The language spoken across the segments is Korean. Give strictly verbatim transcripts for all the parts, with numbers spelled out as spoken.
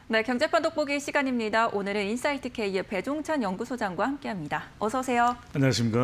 네, 경제판 돋보기 시간입니다. 오늘은 인사이트K의 배종찬 연구소장과 함께합니다. 어서 오세요. 안녕하십니까.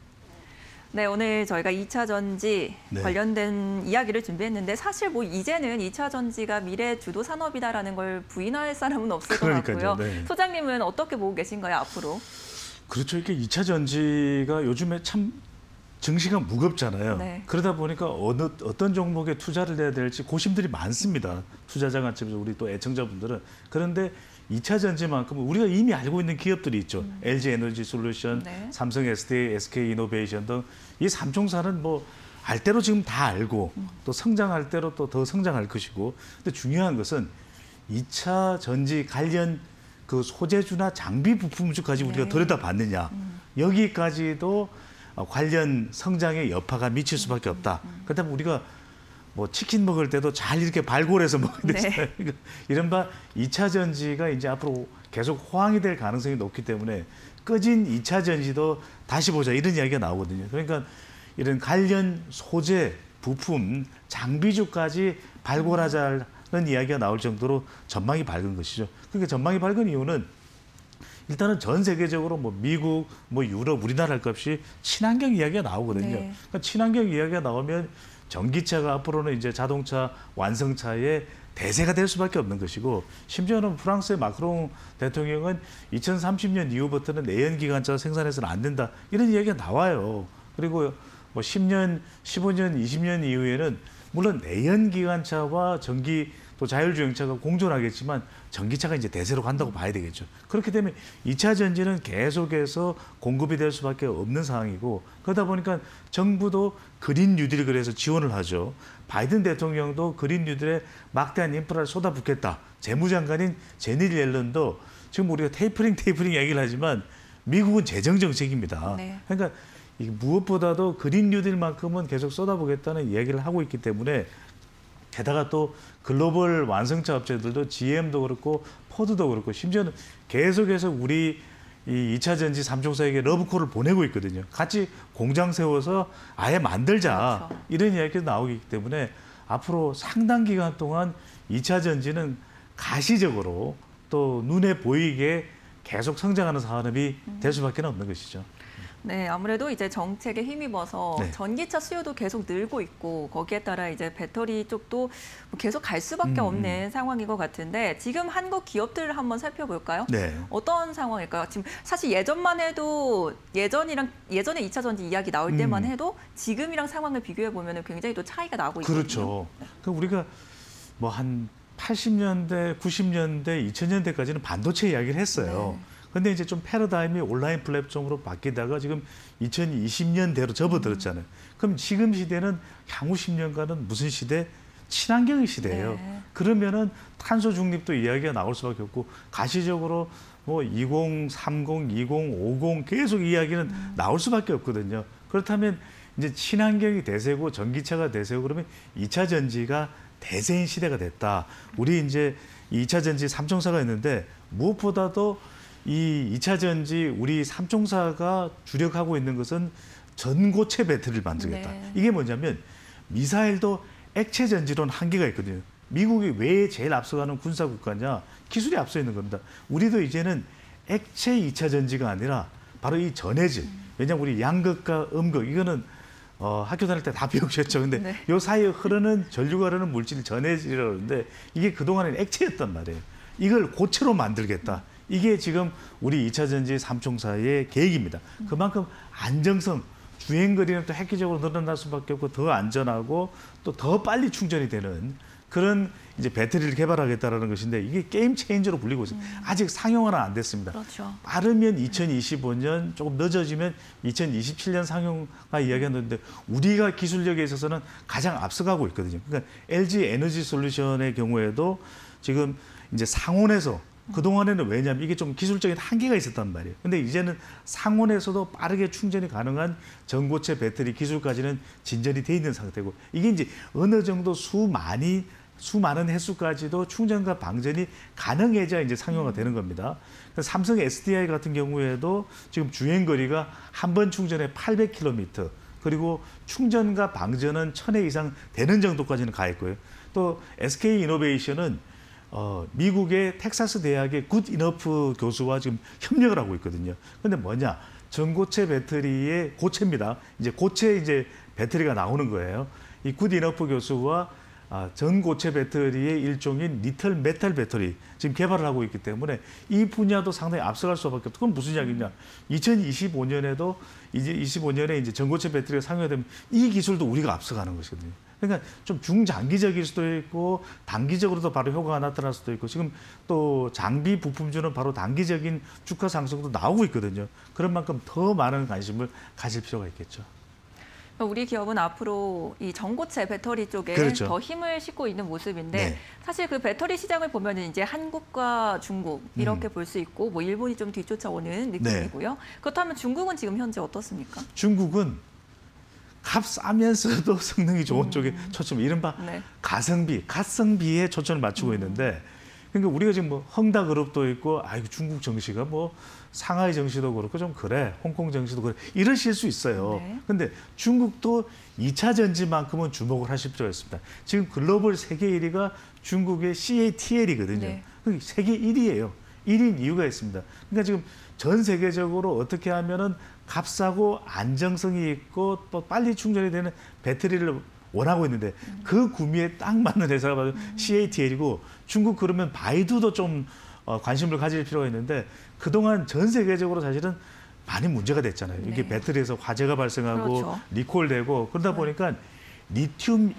네, 오늘 저희가 이 차 전지 네. 관련된 이야기를 준비했는데 사실 뭐 이제는 이 차 전지가 미래 주도 산업이다라는 걸 부인할 사람은 없을 것 같고요. 네. 소장님은 어떻게 보고 계신가요, 앞으로? 그렇죠. 이렇게 이 차 전지가 요즘에 참 증시가 무겁잖아요. 네. 그러다 보니까 어느, 어떤 종목에 투자를 해야 될지 고심들이 많습니다. 투자자 관점에서 우리 또 애청자분들은. 그런데 이 차 전지만큼 우리가 이미 알고 있는 기업들이 있죠. 음. 엘지에너지솔루션, 네. 삼성 에스디에이, 에스케이이노베이션 등 이 삼총사는 뭐 알 대로 지금 다 알고 음. 또 성장할 대로 또 더 성장할 것이고. 근데 중요한 것은 이 차 전지 관련 그 소재주나 장비 부품주까지 우리가 네. 들여다봤느냐. 음. 여기까지도 관련 성장의 여파가 미칠 수밖에 없다. 음. 그렇다면 우리가 뭐 치킨 먹을 때도 잘 이렇게 발골해서 먹어야 되잖아요. 네. 이른바 이 차 전지가 이제 앞으로 계속 호황이 될 가능성이 높기 때문에 꺼진 이 차 전지도 다시 보자 이런 이야기가 나오거든요. 그러니까 이런 관련 소재, 부품, 장비주까지 발굴하자는 이야기가 나올 정도로 전망이 밝은 것이죠. 그러니까 전망이 밝은 이유는 일단은 전 세계적으로 뭐 미국, 뭐 유럽, 우리나라 할 것 없이 친환경 이야기가 나오거든요. 네. 그러니까 친환경 이야기가 나오면 전기차가 앞으로는 이제 자동차 완성차의 대세가 될 수밖에 없는 것이고, 심지어는 프랑스의 마크롱 대통령은 이천삼십 년 이후부터는 내연기관차 생산해서는 안 된다 이런 이야기가 나와요. 그리고 뭐 십 년, 십오 년, 이십 년 이후에는 물론 내연기관차와 전기 또 자율주행차가 공존하겠지만 전기차가 이제 대세로 간다고 봐야 되겠죠. 그렇기 때문에 이 차 전지는 계속해서 공급이 될 수밖에 없는 상황이고, 그러다 보니까 정부도 그린 뉴딜 그래서 지원을 하죠. 바이든 대통령도 그린 뉴딜에 막대한 인프라를 쏟아붓겠다. 재무장관인 제닛 옐런도 지금 우리가 테이퍼링 테이퍼링 얘기를 하지만 미국은 재정 정책입니다. 네. 그러니까 이게 무엇보다도 그린 뉴딜만큼은 계속 쏟아보겠다는 이야기를 하고 있기 때문에, 게다가 또 글로벌 완성차 업체들도 지엠도 그렇고 포드도 그렇고 심지어는 계속해서 우리 이 이 차 전지 삼총사에게 러브콜을 보내고 있거든요. 같이 공장 세워서 아예 만들자. 그렇죠. 이런 이야기가 나오기 때문에 앞으로 상당 기간 동안 이 차 전지는 가시적으로 또 눈에 보이게 계속 성장하는 산업이 될 수밖에 없는 것이죠. 네, 아무래도 이제 정책에 힘입어서 네. 전기차 수요도 계속 늘고 있고, 거기에 따라 이제 배터리 쪽도 계속 갈 수밖에 음. 없는 상황인 것 같은데, 지금 한국 기업들을 한번 살펴볼까요? 네. 어떤 상황일까요? 지금 사실 예전만 해도 예전이랑 예전에 이 차 전지 이야기 나올 때만 음. 해도 지금이랑 상황을 비교해 보면 굉장히 또 차이가 나고 있거든요. 그렇죠. 그 우리가 뭐 한 팔십 년대, 구십 년대, 이천 년대까지는 반도체 이야기를 했어요. 네. 근데 이제 좀 패러다임이 온라인 플랫폼으로 바뀌다가 지금 이천이십 년대로 접어들었잖아요. 그럼 지금 시대는 향후 십 년간은 무슨 시대? 친환경의 시대예요. 네. 그러면은 탄소 중립도 이야기가 나올 수밖에 없고, 가시적으로 뭐 이공삼공, 이공오공 계속 이야기는 음. 나올 수밖에 없거든요. 그렇다면 이제 친환경이 대세고 전기차가 대세고, 그러면 이 차 전지가 대세인 시대가 됐다. 우리 이제 이 차 전지 삼총사가 있는데, 무엇보다도 이 이 차 전지 우리 삼총사가 주력하고 있는 것은 전고체 배터리를 만들겠다. 네. 이게 뭐냐면 미사일도 액체 전지로는 한계가 있거든요. 미국이 왜 제일 앞서가는 군사 국가냐? 기술이 앞서 있는 겁니다. 우리도 이제는 액체 이 차 전지가 아니라 바로 이 전해질. 왜냐하면 우리 양극과 음극 이거는 어, 학교 다닐 때 다 배우셨죠. 근데 네. 요 사이에 흐르는 전류가 흐르는 물질이 전해질이라고 하는데, 이게 그동안은 액체였단 말이에요. 이걸 고체로 만들겠다. 이게 지금 우리 이 차 전지 삼총사의 계획입니다. 그만큼 안정성, 주행거리는 또 획기적으로 늘어날 수밖에 없고, 더 안전하고 또 더 빨리 충전이 되는 그런 이제 배터리를 개발하겠다는 것인데, 이게 게임 체인저로 불리고 있어요. 음. 아직 상용화는 안 됐습니다. 그렇죠. 빠르면 이천이십오 년, 조금 늦어지면 이천이십칠 년 상용화 이야기하는데, 우리가 기술력에 있어서는 가장 앞서가고 있거든요. 그러니까 엘지 에너지 솔루션의 경우에도 지금 이제 상온에서, 그동안에는 왜냐하면 이게 좀 기술적인 한계가 있었단 말이에요. 근데 이제는 상온에서도 빠르게 충전이 가능한 전고체 배터리 기술까지는 진전이 돼 있는 상태고, 이게 이제 어느 정도 수많이 수많은 횟수까지도 충전과 방전이 가능해져야 이제 상용화가 되는 겁니다. 삼성 에스디아이 같은 경우에도 지금 주행 거리가 한 번 충전에 팔백 킬로미터, 그리고 충전과 방전은 천 회 이상 되는 정도까지는 가 있고요. 또 에스케이이노베이션은 어, 미국의 텍사스 대학의 굿 이너프 교수와 지금 협력을 하고 있거든요. 근데 뭐냐? 전고체 배터리의 고체입니다. 이제 고체 이제 배터리가 나오는 거예요. 이 굿 이너프 교수와 아, 전고체 배터리의 일종인 니틀 메탈 배터리 지금 개발을 하고 있기 때문에 이 분야도 상당히 앞서갈 수밖에 없다. 그건 무슨 이야기냐? 이천이십오 년에도 이제 이십오 년에 이제 전고체 배터리가 상용화되면 이 기술도 우리가 앞서가는 것이거든요. 그러니까 좀 중장기적일 수도 있고 단기적으로도 바로 효과가 나타날 수도 있고 지금 또 장비 부품주는 바로 단기적인 주가 상승도 나오고 있거든요. 그런 만큼 더 많은 관심을 가질 필요가 있겠죠. 우리 기업은 앞으로 이 전고체 배터리 쪽에 그렇죠. 더 힘을 싣고 있는 모습인데 네. 사실 그 배터리 시장을 보면 이제 한국과 중국 이렇게 음. 볼 수 있고 뭐 일본이 좀 뒤쫓아오는 느낌이고요. 네. 그렇다면 중국은 지금 현재 어떻습니까? 중국은 값 싸면서도 성능이 좋은 음. 쪽에 초점, 이른바 네. 가성비, 가성비에 초점을 맞추고 음. 있는데 그러니까 우리가 지금 뭐 헝다그룹도 있고 아이고 중국 정시가 뭐 상하이 정시도 그렇고 좀 그래, 홍콩 정시도 그래 이러실 수 있어요. 네. 근데 중국도 이 차 전지만큼은 주목을 하실 필요가 있습니다. 지금 글로벌 세계 일 위가 중국의 씨에이티엘이거든요. 네. 세계 일 위예요. 일 위인 이유가 있습니다. 그러니까 지금 전 세계적으로 어떻게 하면은 값싸고 안정성이 있고 또 빨리 충전이 되는 배터리를 원하고 있는데 음. 그 구미에 딱 맞는 회사가 바로 음. 씨에이티엘이고 중국 그러면 바이두도 좀 어, 관심을 가질 필요가 있는데 그동안 전 세계적으로 사실은 많이 문제가 됐잖아요. 네. 이게 배터리에서 화재가 발생하고 그렇죠. 리콜되고 그러다 보니까 리튬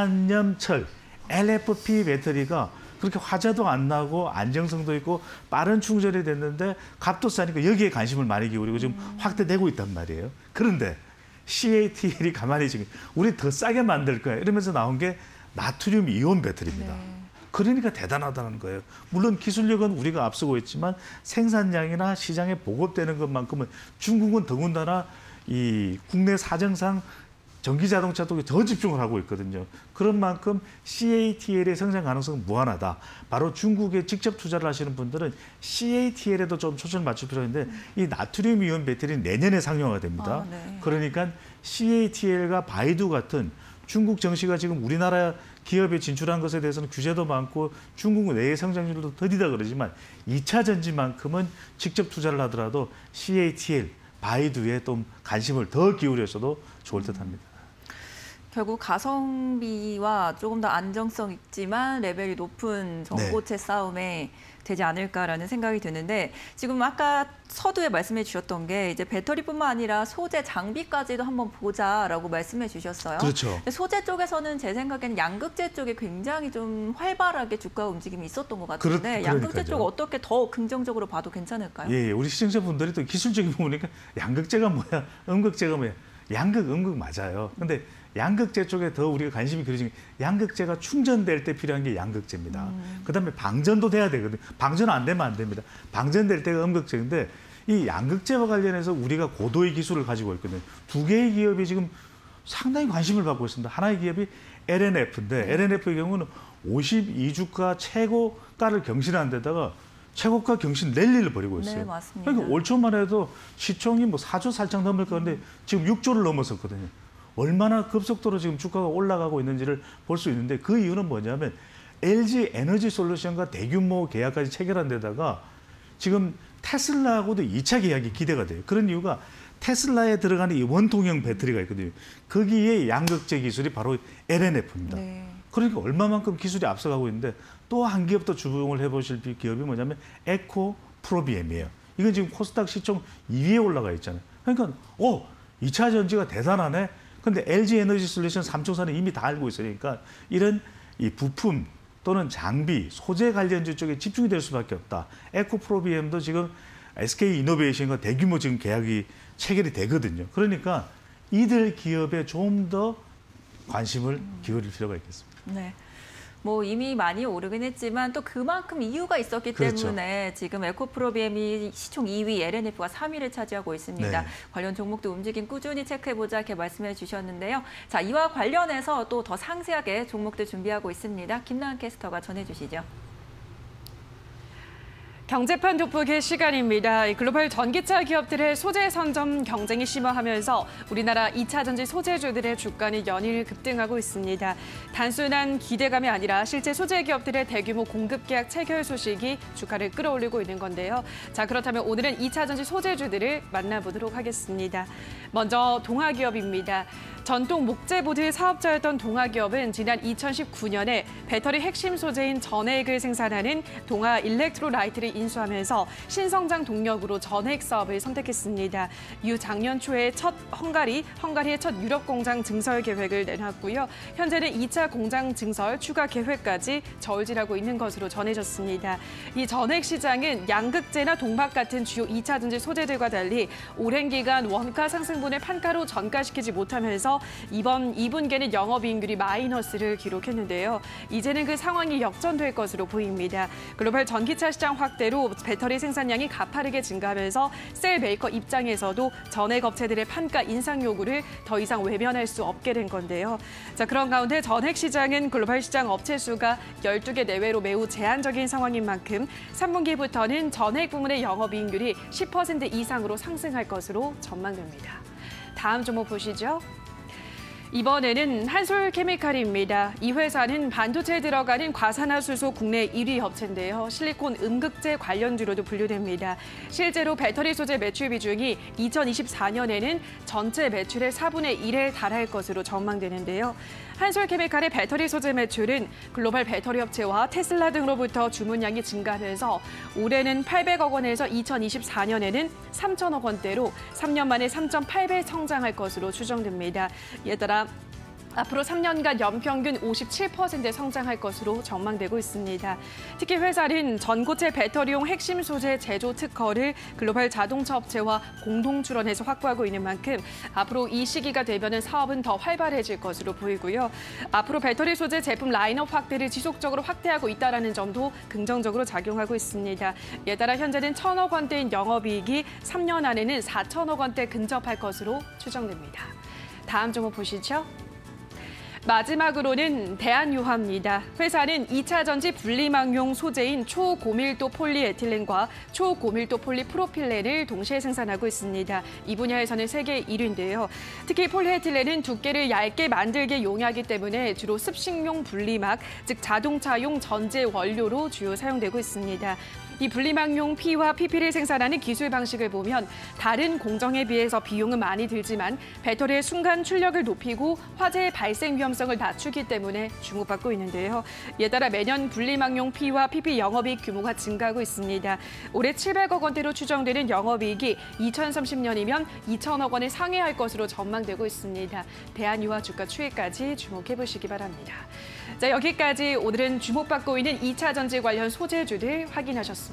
인산염철 엘에프피 배터리가 그렇게 화재도 안 나고 안정성도 있고 빠른 충전이 됐는데 값도 싸니까 여기에 관심을 많이 기울이고 지금 음. 확대되고 있단 말이에요. 그런데 씨에이티엘이 가만히 지금 우리 더 싸게 만들 거야 이러면서 나온 게 나트륨 이온 배터리입니다. 네. 그러니까 대단하다는 거예요. 물론 기술력은 우리가 앞서고 있지만 생산량이나 시장에 보급되는 것만큼은 중국은 더군다나 이 국내 사정상 전기자동차 쪽에 더 집중을 하고 있거든요. 그런 만큼 씨에이티엘의 성장 가능성은 무한하다. 바로 중국에 직접 투자를 하시는 분들은 씨에이티엘에도 좀 초점을 맞출 필요가 있는데 이 나트륨 이온 배터리는 내년에 상용화가 됩니다. 아, 네. 그러니까 씨에이티엘과 바이두 같은 중국 정시가 지금 우리나라 기업에 진출한 것에 대해서는 규제도 많고 중국 내의 성장률도 더디다 그러지만 이 차 전지만큼은 직접 투자를 하더라도 씨에이티엘, 바이두에 좀 관심을 더 기울여서도 좋을 듯합니다. 결국 가성비와 조금 더 안정성 있지만 레벨이 높은 전고체 네. 싸움에 되지 않을까라는 생각이 드는데 지금 아까 서두에 말씀해 주셨던 게 이제 배터리뿐만 아니라 소재 장비까지도 한번 보자라고 말씀해 주셨어요. 그렇죠. 소재 쪽에서는 제 생각에는 양극재 쪽에 굉장히 좀 활발하게 주가 움직임이 있었던 것 같은데 그러, 양극재 쪽 어떻게 더 긍정적으로 봐도 괜찮을까요? 예, 우리 시청자분들이 또 기술적인 부분이니까 양극재가 뭐야, 음극재가 뭐야. 양극, 음극 맞아요. 근데 양극재 쪽에 더 우리가 관심이 길어지는 게 양극재가 충전될 때 필요한 게 양극재입니다. 음. 그다음에 방전도 돼야 되거든요. 방전 안 되면 안 됩니다. 방전될 때가 음극재인데 이 양극재와 관련해서 우리가 고도의 기술을 가지고 있거든요. 두 개의 기업이 지금 상당히 관심을 받고 있습니다. 하나의 기업이 엘엔에프인데 네. 엘엔에프의 경우는 오십이 주가 최고가를 경신한 데다가 최고가 경신 랠리를 벌이고 있어요. 네, 맞습니다. 그러니까 올 초만 해도 시총이 뭐 사 조 살짝 넘을 건데 음. 지금 육 조를 넘었었거든요. 얼마나 급속도로 지금 주가가 올라가고 있는지를 볼 수 있는데 그 이유는 뭐냐면 엘지 에너지 솔루션과 대규모 계약까지 체결한 데다가 지금 테슬라하고도 이 차 계약이 기대가 돼요. 그런 이유가 테슬라에 들어가는 이 원통형 배터리가 있거든요. 거기에 양극재 기술이 바로 엘엔에프입니다. 네. 그러니까 얼마만큼 기술이 앞서가고 있는데 또 한 기업 더 주목을 해보실 기업이 뭐냐면 에코프로비엠이에요. 이건 지금 코스닥 시총 이 위에 올라가 있잖아요. 그러니까 어, 이 차 전지가 대단하네. 근데 엘지 에너지 솔루션 삼총사는 이미 다 알고 있으니까 이런 이 부품 또는 장비, 소재 관련주 쪽에 집중이 될 수밖에 없다. 에코프로비엠도 지금 에스케이 이노베이션과 대규모 지금 계약이 체결이 되거든요. 그러니까 이들 기업에 좀 더 관심을 기울일 필요가 있겠습니다. 네. 뭐 이미 많이 오르긴 했지만 또 그만큼 이유가 있었기 그렇죠. 때문에 지금 에코프로비엠이 시총 이 위, 엘엔에프가 삼 위를 차지하고 있습니다. 네. 관련 종목도 움직임 꾸준히 체크해보자 이렇게 말씀해 주셨는데요. 자, 이와 관련해서 또 더 상세하게 종목들 준비하고 있습니다. 김나은 캐스터가 전해주시죠. 경제판 돋보기의 시간입니다. 글로벌 전기차 기업들의 소재 선점 경쟁이 심화하면서 우리나라 이 차 전지 소재주들의 주가는 연일 급등하고 있습니다. 단순한 기대감이 아니라 실제 소재 기업들의 대규모 공급 계약 체결 소식이 주가를 끌어올리고 있는 건데요. 자, 그렇다면 오늘은 이 차 전지 소재주들을 만나보도록 하겠습니다. 먼저 동아기업입니다. 전통 목재보드 사업자였던 동아기업은 지난 이천십구 년에 배터리 핵심 소재인 전해액을 생산하는 동아 일렉트로라이트를 인수하면서 신성장 동력으로 전해액 사업을 선택했습니다. 이후 작년 초에 첫 헝가리, 헝가리의 첫 유럽 공장 증설 계획을 내놨고요. 현재는 이 차 공장 증설 추가 계획까지 저울질하고 있는 것으로 전해졌습니다. 이 전해액 시장은 양극재나 동박 같은 주요 이 차 전지 소재들과 달리 오랜 기간 원가 상승분을 판가로 전가시키지 못하면서 이번 이 분기에는 영업이익률이 마이너스를 기록했는데요. 이제는 그 상황이 역전될 것으로 보입니다. 글로벌 전기차 시장 확대로 배터리 생산량이 가파르게 증가하면서 셀 메이커 입장에서도 전액 업체들의 판가 인상 요구를 더 이상 외면할 수 없게 된 건데요. 자, 그런 가운데 전액 시장은 글로벌 시장 업체 수가 열두 개 내외로 매우 제한적인 상황인 만큼 삼 분기부터는 전액 부문의 영업이익률이 십 퍼센트 이상으로 상승할 것으로 전망됩니다. 다음 종목 보시죠. 이번에는 한솔케미칼입니다. 이 회사는 반도체에 들어가는 과산화수소 국내 일 위 업체인데요. 실리콘 음극재 관련주로도 분류됩니다. 실제로 배터리 소재 매출 비중이 이천이십사 년에는 전체 매출의 사분의 일에 달할 것으로 전망되는데요. 한솔케미칼의 배터리 소재 매출은 글로벌 배터리 업체와 테슬라 등으로부터 주문량이 증가하면서 올해는 팔백억 원에서 이천이십사 년에는 삼천억 원대로 삼 년 만에 삼 점 팔 배 성장할 것으로 추정됩니다. 이에 따라 앞으로 삼 년간 연평균 오십칠 퍼센트 성장할 것으로 전망되고 있습니다. 특히 회사는 전고체 배터리용 핵심 소재 제조 특허를 글로벌 자동차 업체와 공동 출원해서 확보하고 있는 만큼 앞으로 이 시기가 되면은 사업은 더 활발해질 것으로 보이고요. 앞으로 배터리 소재 제품 라인업 확대를 지속적으로 확대하고 있다는 점도 긍정적으로 작용하고 있습니다. 이에 따라 현재는 천억 원대인 영업이익이 삼 년 안에는 사천억 원대 근접할 것으로 추정됩니다. 다음 종목 보시죠. 마지막으로는 대한유화입니다. 회사는 이 차 전지 분리망용 소재인 초고밀도 폴리에틸렌과 초고밀도 폴리프로필렌을 동시에 생산하고 있습니다. 이 분야에서는 세계 일 위인데요. 특히 폴리에틸렌은 두께를 얇게 만들게 용이하기 때문에 주로 습식용 분리막, 즉 자동차용 전제 원료로 주요 사용되고 있습니다. 이 분리막용 P와 피피를 생산하는 기술 방식을 보면 다른 공정에 비해서 비용은 많이 들지만 배터리의 순간 출력을 높이고 화재의 발생 위험성을 낮추기 때문에 주목받고 있는데요. 이에 따라 매년 분리막용 P와 피피 영업이익 규모가 증가하고 있습니다. 올해 칠백억 원대로 추정되는 영업이익이 이천삼십 년이면 이천억 원을 상회할 것으로 전망되고 있습니다. 대한유화 주가 추이까지 주목해보시기 바랍니다. 자, 여기까지 오늘은 주목받고 있는 이 차 전지 관련 소재주들 확인하셨습니다.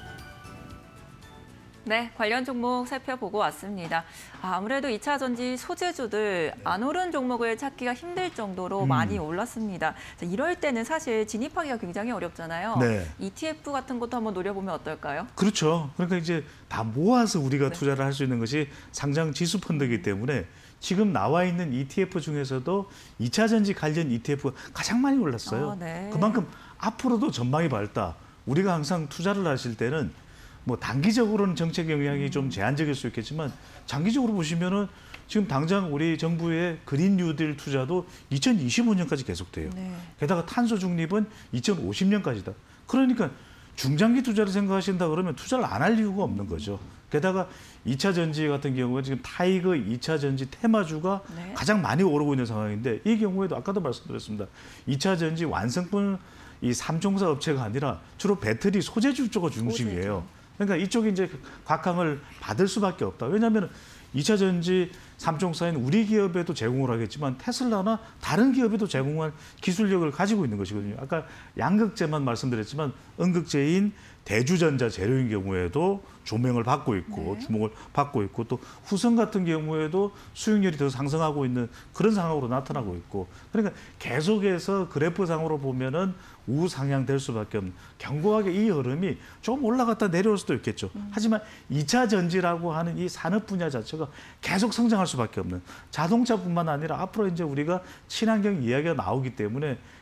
네, 관련 종목 살펴보고 왔습니다. 아, 아무래도 이 차 전지 소재주들 안 오른 종목을 찾기가 힘들 정도로 음. 많이 올랐습니다. 자, 이럴 때는 사실 진입하기가 굉장히 어렵잖아요. 네. 이티에프 같은 것도 한번 노려보면 어떨까요? 그렇죠. 그러니까 이제 다 모아서 우리가 네. 투자를 할 수 있는 것이 상장 지수 펀드이기 때문에 지금 나와 있는 이티에프 중에서도 이 차 전지 관련 이티에프가 가장 많이 올랐어요. 아, 네. 그만큼 앞으로도 전망이 밝다. 우리가 항상 투자를 하실 때는 뭐 단기적으로는 정책 영향이 좀 제한적일 수 있겠지만 장기적으로 보시면은 지금 당장 우리 정부의 그린 뉴딜 투자도 이천이십오 년까지 계속돼요. 네. 게다가 탄소 중립은 이천오십 년까지다. 그러니까 중장기 투자를 생각하신다 그러면 투자를 안 할 이유가 없는 거죠. 게다가 이 차 전지 같은 경우는 지금 타이거 이 차 전지 테마주가 네. 가장 많이 오르고 있는 상황인데 이 경우에도 아까도 말씀드렸습니다. 이 차 전지 완성품 이 삼 종사 업체가 아니라 주로 배터리 소재주 쪽가 중심이에요. 그러니까 이쪽이 이제 곽강을 받을 수밖에 없다. 왜냐하면 이 차 전지 삼 종사인 우리 기업에도 제공을 하겠지만 테슬라나 다른 기업에도 제공할 기술력을 가지고 있는 것이거든요. 아까 양극재만 말씀드렸지만 음극재인 대주전자 재료인 경우에도 조명을 받고 있고 네. 주목을 받고 있고 또 후성 같은 경우에도 수익률이 더 상승하고 있는 그런 상황으로 나타나고 있고 그러니까 계속해서 그래프상으로 보면은 우상향될 수밖에 없는 견고하게 이 흐름이 좀 올라갔다 내려올 수도 있겠죠. 음. 하지만 이 차 전지라고 하는 이 산업 분야 자체가 계속 성장할 수밖에 없는 자동차뿐만 아니라 앞으로 이제 우리가 친환경 이야기가 나오기 때문에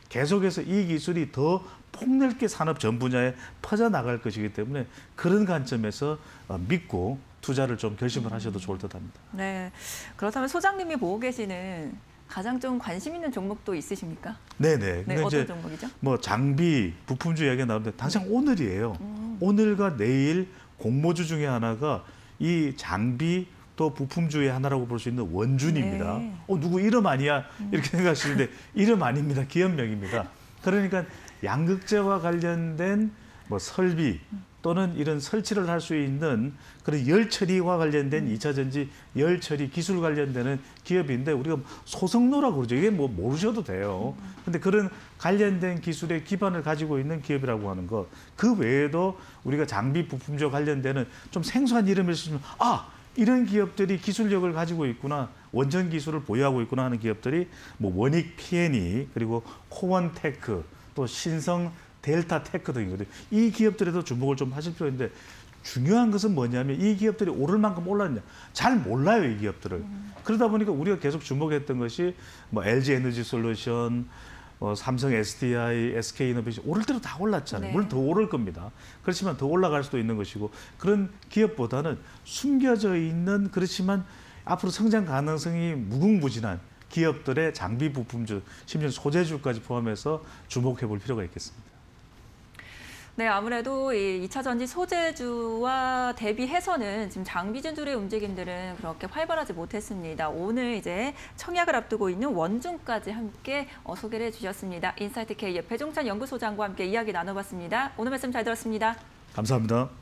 계속해서 이 기술이 더 폭넓게 산업 전 분야에 퍼져나갈 것이기 때문에 그런 관점에서 믿고 투자를 좀 결심을 하셔도 좋을 듯합니다. 네, 그렇다면 소장님이 보고 계시는 가장 좀 관심 있는 종목도 있으십니까? 네네. 네, 어떤 종목이죠? 뭐 장비, 부품주 이야기가 나오는데 당장 오늘이에요. 음. 오늘과 내일 공모주 중에 하나가 이 장비 또 부품주의 하나라고 볼 수 있는 원준입니다. 네. 어, 누구 이름 아니야? 이렇게 생각하시는데 이름 아닙니다. 기업명입니다. 그러니까 양극재와 관련된 뭐 설비 또는 이런 설치를 할 수 있는 그런 열 처리와 관련된 이 차 전지 열 처리 기술 관련되는 기업인데 우리가 소성노라고 그러죠. 이게 뭐 모르셔도 돼요. 근데 그런 관련된 기술의 기반을 가지고 있는 기업이라고 하는 것. 그 외에도 우리가 장비 부품조 관련되는 좀 생소한 이름일 수 있으면 아, 이런 기업들이 기술력을 가지고 있구나. 원전 기술을 보유하고 있구나 하는 기업들이 뭐 원익 피앤이 그리고 코원테크 또 신성 델타 테크 등이거든요. 이 기업들에도 주목을 좀 하실 필요가 있는데 중요한 것은 뭐냐면 이 기업들이 오를 만큼 올랐냐. 잘 몰라요, 이 기업들을. 음. 그러다 보니까 우리가 계속 주목했던 것이 뭐 엘지 에너지 솔루션, 어, 삼성 에스디아이, 에스케이이노베이션 오를 대로 다 올랐잖아요. 네. 물론 더 오를 겁니다. 그렇지만 더 올라갈 수도 있는 것이고 그런 기업보다는 숨겨져 있는 그렇지만 앞으로 성장 가능성이 무궁무진한 기업들의 장비 부품주, 심지어 소재주까지 포함해서 주목해 볼 필요가 있겠습니다. 네, 아무래도 이 이 차 전지 소재주와 대비해서는 지금 장비 진출의 움직임들은 그렇게 활발하지 못했습니다. 오늘 이제 청약을 앞두고 있는 원중까지 함께 어, 소개를 해주셨습니다. 인사이트 K의 배종찬 연구소장과 함께 이야기 나눠봤습니다. 오늘 말씀 잘 들었습니다. 감사합니다.